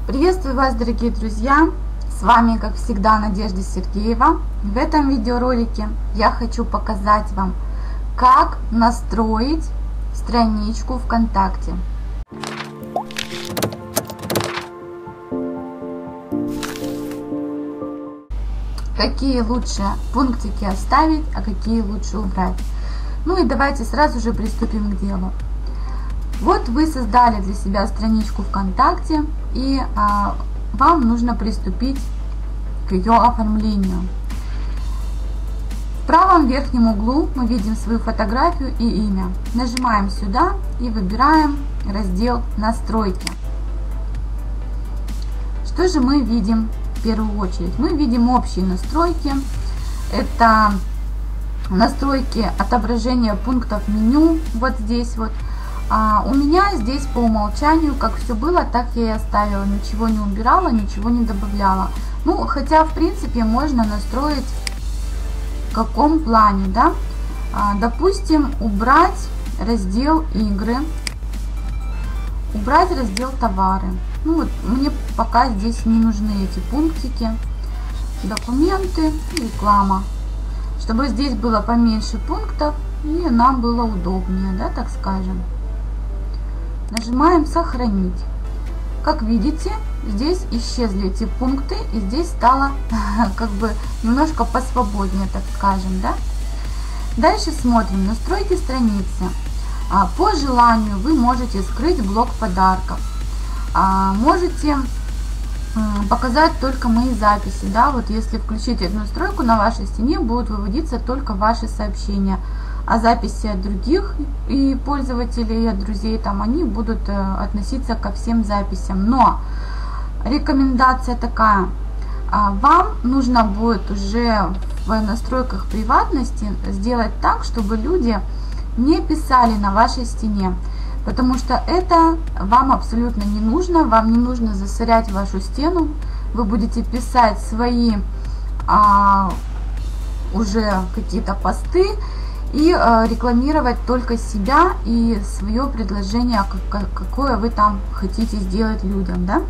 Приветствую вас, дорогие друзья! С вами, как всегда, Надежда Сергеева. В этом видеоролике я хочу показать вам, как настроить страничку ВКонтакте. Какие лучше пунктики оставить, а какие лучше убрать. Ну и давайте сразу же приступим к делу. Вот вы создали для себя страничку ВКонтакте, и вам нужно приступить к ее оформлению. В правом верхнем углу мы видим свою фотографию и имя. Нажимаем сюда и выбираем раздел «Настройки». Что же мы видим в первую очередь? Мы видим общие настройки. Это настройки отображения пунктов меню, вот здесь вот. У меня здесь по умолчанию, как все было, так я и оставила, ничего не убирала, ничего не добавляла. Ну, хотя, в принципе, можно настроить в каком плане, да. Допустим, убрать раздел игры, убрать раздел товары. Ну, вот мне пока здесь не нужны эти пунктики, документы и реклама. Чтобы здесь было поменьше пунктов и нам было удобнее, да, так скажем. Нажимаем «Сохранить». Как видите, здесь исчезли эти пункты, и здесь стало как бы немножко посвободнее, так скажем, да. Дальше смотрим настройки страницы. По желанию вы можете скрыть блок подарков, можете показать только мои записи, да. Вот если включить эту настройку, на вашей стене будут выводиться только ваши сообщения. А записи от других и пользователей, и от друзей, там они будут относиться ко всем записям. Но рекомендация такая: вам нужно будет уже в настройках приватности сделать так, чтобы люди не писали на вашей стене, потому что это вам абсолютно не нужно. Вам не нужно засорять вашу стену. Вы будете писать свои уже какие-то посты и рекламировать только себя и свое предложение, какое вы там хотите сделать людям, да.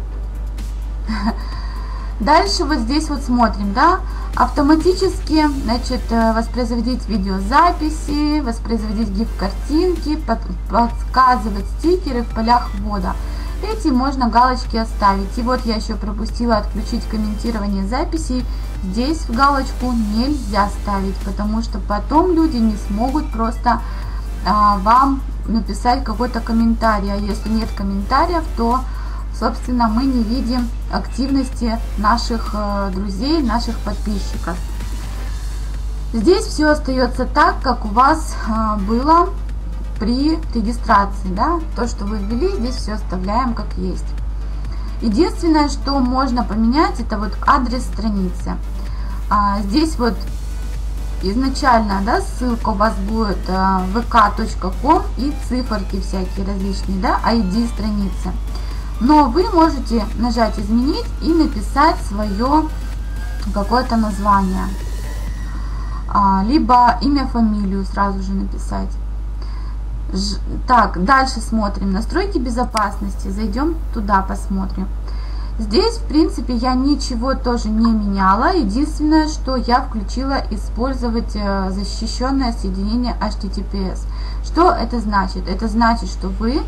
Дальше вот здесь вот смотрим, да, автоматически, значит, воспроизводить видеозаписи, воспроизводить гиф-картинки, подсказывать стикеры в полях ввода. Эти можно галочки оставить. И вот я еще пропустила отключить комментирование записей. Здесь в галочку нельзя ставить, потому что потом люди не смогут просто вам написать какой-то комментарий. А если нет комментариев, то, собственно, мы не видим активности наших друзей, наших подписчиков. Здесь все остается так, как у вас было при регистрации, да. То, что вы ввели, здесь все оставляем как есть. Единственное, что можно поменять, это вот адрес страницы. Здесь вот изначально, да, ссылка у вас будет vk.com и циферки всякие различные, да, ID страницы. Но вы можете нажать «Изменить» и написать свое какое-то название, либо имя, фамилию сразу же написать. Так, дальше смотрим настройки безопасности, зайдем туда, посмотрим. Здесь, в принципе, я ничего тоже не меняла. Единственное, что я включила использовать защищенное соединение HTTPS. Что это значит? Это значит, что вы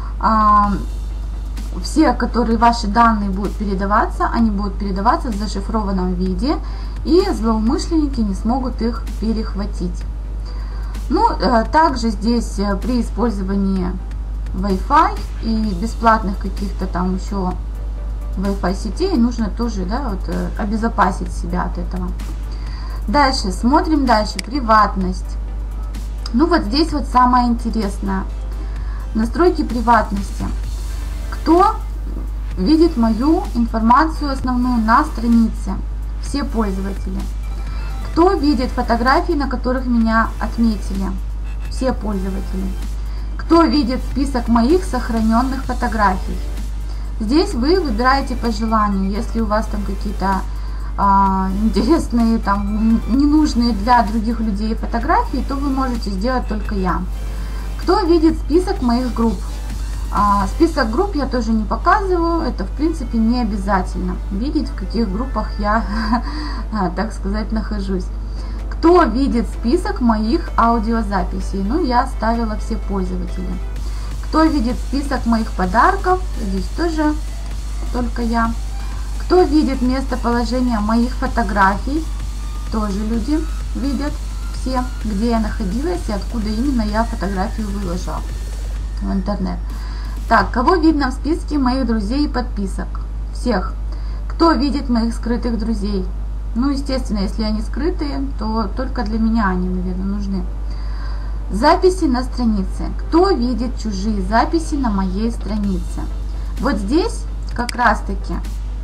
все, которые ваши данные будут передаваться, они будут передаваться в зашифрованном виде, и злоумышленники не смогут их перехватить. Ну, также здесь при использовании Wi-Fi и бесплатных каких-то там еще Wi-Fi сетей нужно тоже, да, вот, обезопасить себя от этого. Дальше смотрим дальше приватность. Ну вот здесь вот самое интересное: настройки приватности. Кто видит мою информацию основную на странице? Все пользователи. Кто видит фотографии, на которых меня отметили? Все пользователи. Кто видит список моих сохраненных фотографий? Здесь вы выбираете по желанию. Если у вас там какие-то интересные, там ненужные для других людей фотографии, то вы можете сделать только я. Кто видит список моих групп? Список групп я тоже не показываю, это в принципе не обязательно видеть, в каких группах я, так сказать, нахожусь. Кто видит список моих аудиозаписей? Ну, я оставила все пользователи. Кто видит список моих подарков? Здесь тоже только я. Кто видит местоположение моих фотографий? Тоже люди видят все, где я находилась и откуда именно я фотографию выложила в интернет. Так, кого видно в списке моих друзей и подписок? Всех. Кто видит моих скрытых друзей? Ну, естественно, если они скрытые, то только для меня они, наверное, нужны. Записи на странице. Кто видит чужие записи на моей странице? Вот здесь как раз-таки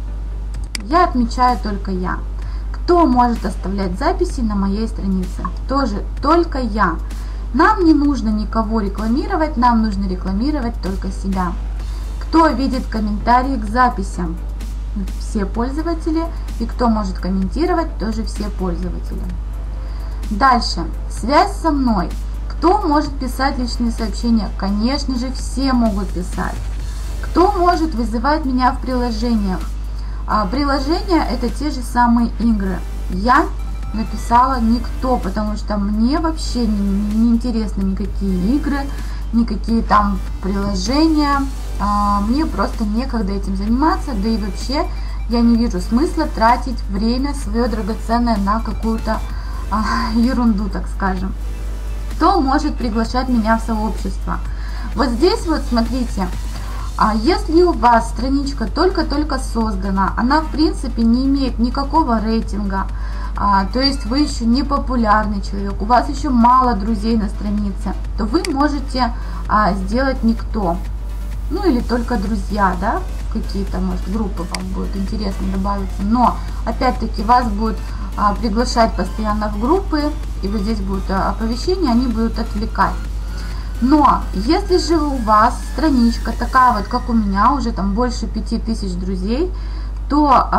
я отмечаю только я. Кто может оставлять записи на моей странице? Тоже только я. Нам не нужно никого рекламировать, нам нужно рекламировать только себя. Кто видит комментарии к записям? Все пользователи. И кто может комментировать? Тоже все пользователи. Дальше. Связь со мной. Кто может писать личные сообщения? Конечно же, все могут писать. Кто может вызывать меня в приложениях? Приложения — это те же самые игры. Я написала никто, потому что мне вообще не интересны никакие игры, никакие там приложения. Мне просто некогда этим заниматься, да и вообще я не вижу смысла тратить время свое драгоценное на какую-то ерунду, так скажем. Кто может приглашать меня в сообщество? Вот здесь вот смотрите, если у вас страничка только-только создана, она в принципе не имеет никакого рейтинга, то есть вы еще не популярный человек, у вас еще мало друзей на странице, то вы можете сделать никто, ну или только друзья, да, какие-то, может, группы вам будет интересно добавиться, но опять-таки вас будут приглашать постоянно в группы, и вот здесь будут оповещения, они будут отвлекать. Но если же у вас страничка такая вот, как у меня, уже там больше 5000 друзей, то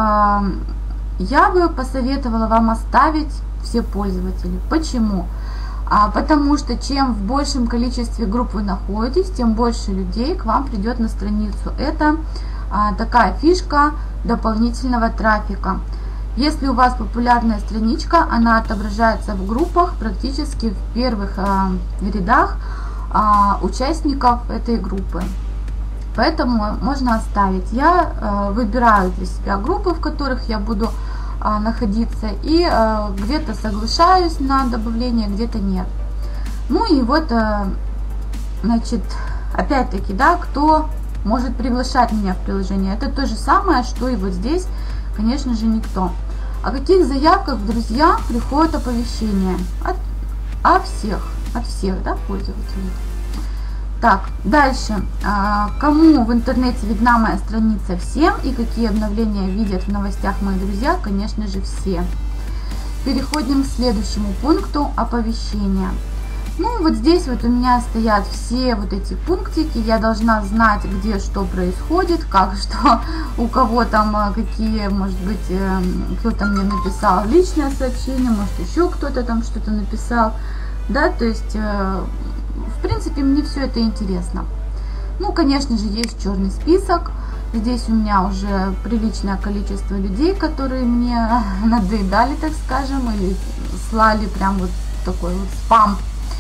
я бы посоветовала вам оставить все пользователи. Почему? Потому что чем в большем количестве групп вы находитесь, тем больше людей к вам придет на страницу. Это такая фишка дополнительного трафика. Если у вас популярная страничка, она отображается в группах практически в первых рядах участников этой группы. Поэтому можно оставить. Я выбираю для себя группы, в которых я буду находиться, и где-то соглашаюсь на добавление, где-то нет. Ну и вот, значит, опять-таки, да, кто может приглашать меня в приложение? Это то же самое, что и вот здесь, конечно же, никто. О каких заявках в друзья приходят оповещения? От всех, да, пользователей. Так, дальше. Кому в интернете видна моя страница? Всем. И какие обновления видят в новостях мои друзья? Конечно же, все. Переходим к следующему пункту — оповещения. Ну, вот здесь вот у меня стоят все вот эти пунктики. Я должна знать, где что происходит, как что, у кого там какие, может быть, кто-то мне написал личное сообщение, может, еще кто-то там что-то написал. Да, то есть, в принципе, мне все это интересно. Ну, конечно же, есть черный список. Здесь у меня уже приличное количество людей, которые мне надоедали, так скажем, или слали прям вот такой вот спам.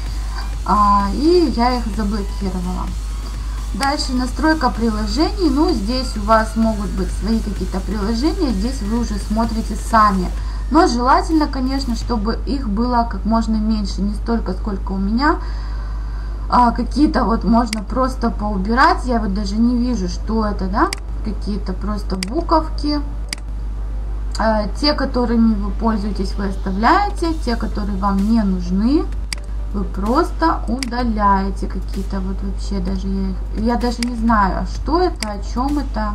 И я их заблокировала. Дальше настройка приложений. Ну, здесь у вас могут быть свои какие-то приложения. Здесь вы уже смотрите сами. Но желательно, конечно, чтобы их было как можно меньше. Не столько, сколько у меня. Какие-то вот можно просто поубирать. Я вот даже не вижу, что это, да. Какие-то просто буковки. Те, которыми вы пользуетесь, вы оставляете. Те, которые вам не нужны, вы просто удаляете. Какие-то вот вообще даже я даже не знаю, что это, о чем это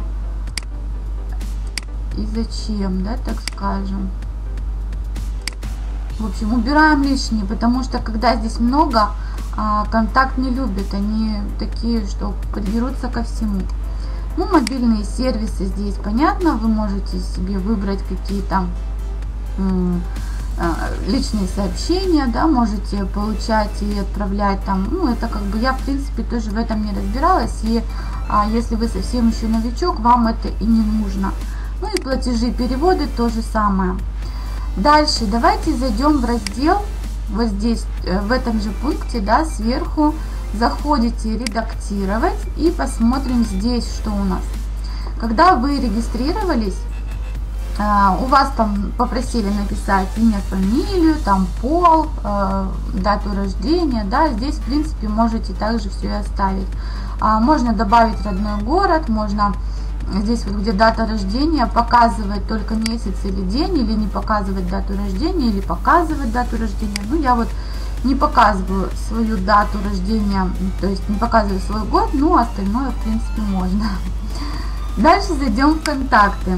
и зачем, да, так скажем. В общем, убираем лишнее, потому что когда здесь много, контакт не любят, они такие, что подберутся ко всему. Ну, мобильные сервисы здесь понятно, вы можете себе выбрать какие-то личные сообщения, да, можете получать и отправлять там, ну, это как бы я, в принципе, тоже в этом не разбиралась, и если вы совсем еще новичок, вам это и не нужно. Ну, и платежи, переводы, то же самое. Дальше давайте зайдем в раздел, вот здесь, в этом же пункте, да, сверху, заходите «Редактировать» и посмотрим здесь, что у нас. Когда вы регистрировались, у вас там попросили написать имя, фамилию, там пол, дату рождения, да, здесь в принципе можете также все и оставить. Можно добавить родной город, можно здесь вот где дата рождения показывать только месяц или день, или не показывать дату рождения, или показывать дату рождения. Ну, я вот не показываю свою дату рождения, то есть не показываю свой год, но остальное в принципе можно. Дальше зайдем в контакты.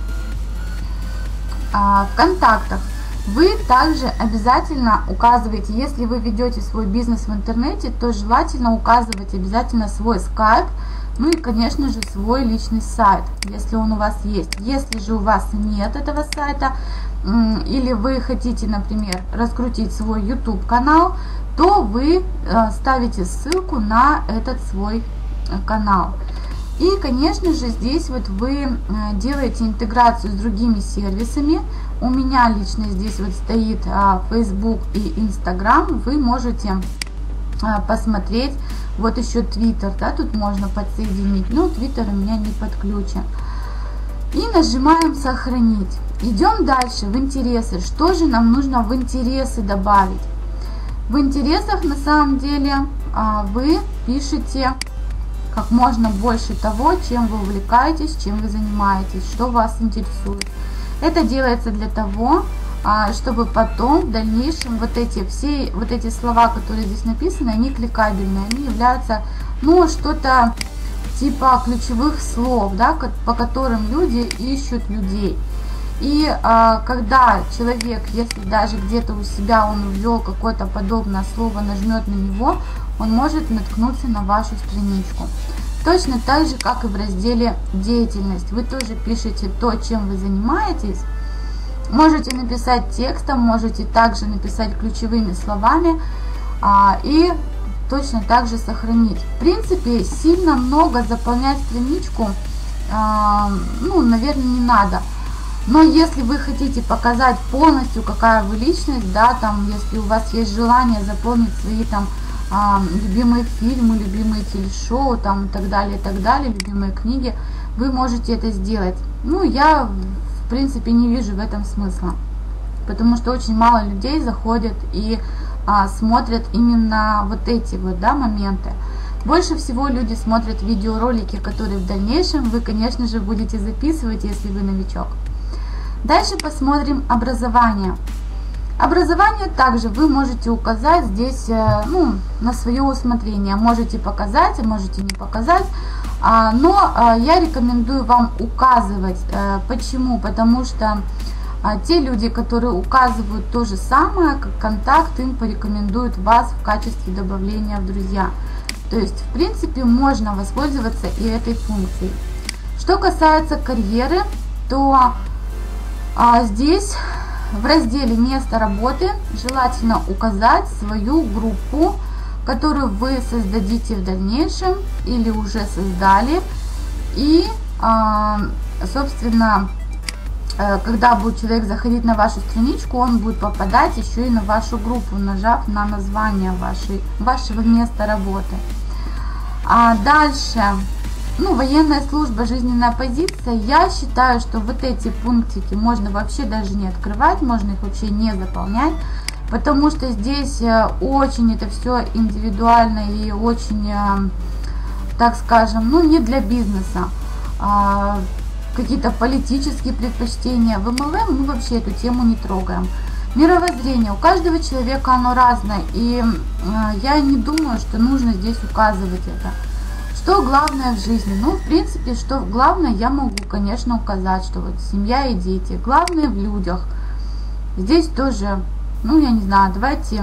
В контактах вы также обязательно указываете, если вы ведете свой бизнес в интернете, то желательно указывать обязательно свой скайп, ну и, конечно же, свой личный сайт, если он у вас есть. Если же у вас нет этого сайта, или вы хотите, например, раскрутить свой YouTube канал, то вы ставите ссылку на этот свой канал. И, конечно же, здесь вот вы делаете интеграцию с другими сервисами. У меня лично здесь вот стоит Facebook и Instagram. Вы можете посмотреть, вот еще Twitter, да, тут можно подсоединить. Но Twitter у меня не подключен. И нажимаем «Сохранить». Идем дальше в интересы. Что же нам нужно в интересы добавить? В интересах на самом деле вы пишете как можно больше того, чем вы увлекаетесь, чем вы занимаетесь, что вас интересует. Это делается для того, чтобы потом в дальнейшем вот эти слова, которые здесь написаны, они кликабельные, они являются, ну, что-то типа ключевых слов, да, по которым люди ищут людей. И когда человек, если даже где-то у себя он ввел какое-то подобное слово, нажмет на него, он может наткнуться на вашу страничку. Точно так же, как и в разделе «Деятельность». Вы тоже пишете то, чем вы занимаетесь. Можете написать текстом, можете также написать ключевыми словами и точно так же сохранить. В принципе, сильно много заполнять страничку, ну, наверное, не надо. Но если вы хотите показать полностью, какая вы личность, да, там, если у вас есть желание заполнить свои там любимые фильмы, любимые телешоу, там, и так далее, любимые книги, вы можете это сделать. Ну, я, в принципе, не вижу в этом смысла, потому что очень мало людей заходят и смотрят именно вот эти вот, да, моменты. Больше всего люди смотрят видеоролики, которые в дальнейшем вы, конечно же, будете записывать, если вы новичок. Дальше посмотрим образование. Образование также вы можете указать здесь, ну, на свое усмотрение. Можете показать, а можете не показать. Но я рекомендую вам указывать. Почему? Потому что те люди, которые указывают то же самое, как контакт, им порекомендуют вас в качестве добавления в друзья. То есть, в принципе, можно воспользоваться и этой функцией. Что касается карьеры, то здесь в разделе «Место работы» желательно указать свою группу, которую вы создадите в дальнейшем или уже создали. И, собственно, когда будет человек заходить на вашу страничку, он будет попадать еще и на вашу группу, нажав на название вашего места работы. А дальше, ну, военная служба, жизненная позиция. Я считаю, что вот эти пунктики можно вообще даже не открывать, можно их вообще не заполнять, потому что здесь очень это все индивидуально и очень, так скажем, ну, не для бизнеса. Какие-то политические предпочтения. В MLM мы вообще эту тему не трогаем. Мировоззрение. У каждого человека оно разное, и я не думаю, что нужно здесь указывать это. Что главное в жизни? Ну, в принципе, что главное, я могу, конечно, указать, что вот семья и дети. Главное в людях. Здесь тоже, ну, я не знаю, давайте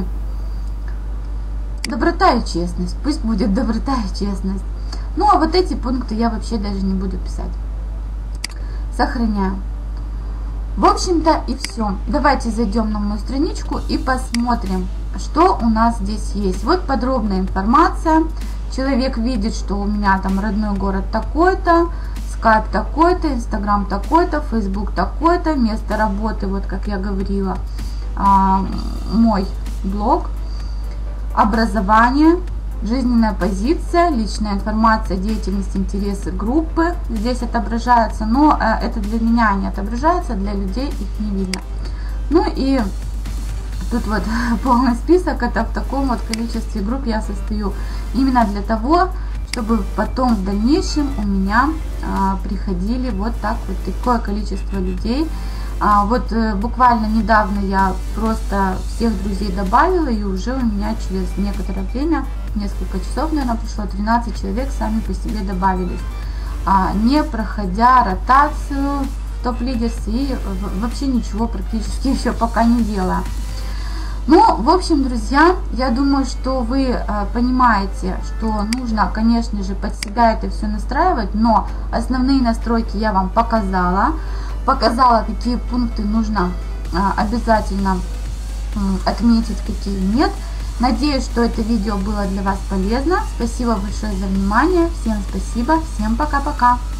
доброта и честность. Пусть будет доброта и честность. Ну, а вот эти пункты я вообще даже не буду писать. Сохраняю. В общем-то и все. Давайте зайдем на мою страничку и посмотрим, что у нас здесь есть. Вот подробная информация. Человек видит, что у меня там родной город такой-то, скайп такой-то, инстаграм такой-то, фейсбук такой-то, место работы, вот как я говорила, мой блог, образование, жизненная позиция, личная информация, деятельность, интересы группы здесь отображаются, но это для меня не отображается, для людей их не видно. Ну и тут вот полный список, это в таком вот количестве групп я состою именно для того, чтобы потом в дальнейшем у меня приходили вот так вот такое количество людей. Вот буквально недавно я просто всех друзей добавила, и уже у меня через некоторое время, несколько часов, наверное, прошло, 13 человек сами по себе добавились, не проходя ротацию в топ-лидерс и вообще ничего практически еще пока не делая. Ну, в общем, друзья, я думаю, что вы понимаете, что нужно, конечно же, под себя это все настраивать, но основные настройки я вам показала, какие пункты нужно обязательно отметить, какие нет. Надеюсь, что это видео было для вас полезно. Спасибо большое за внимание. Всем спасибо. Всем пока-пока.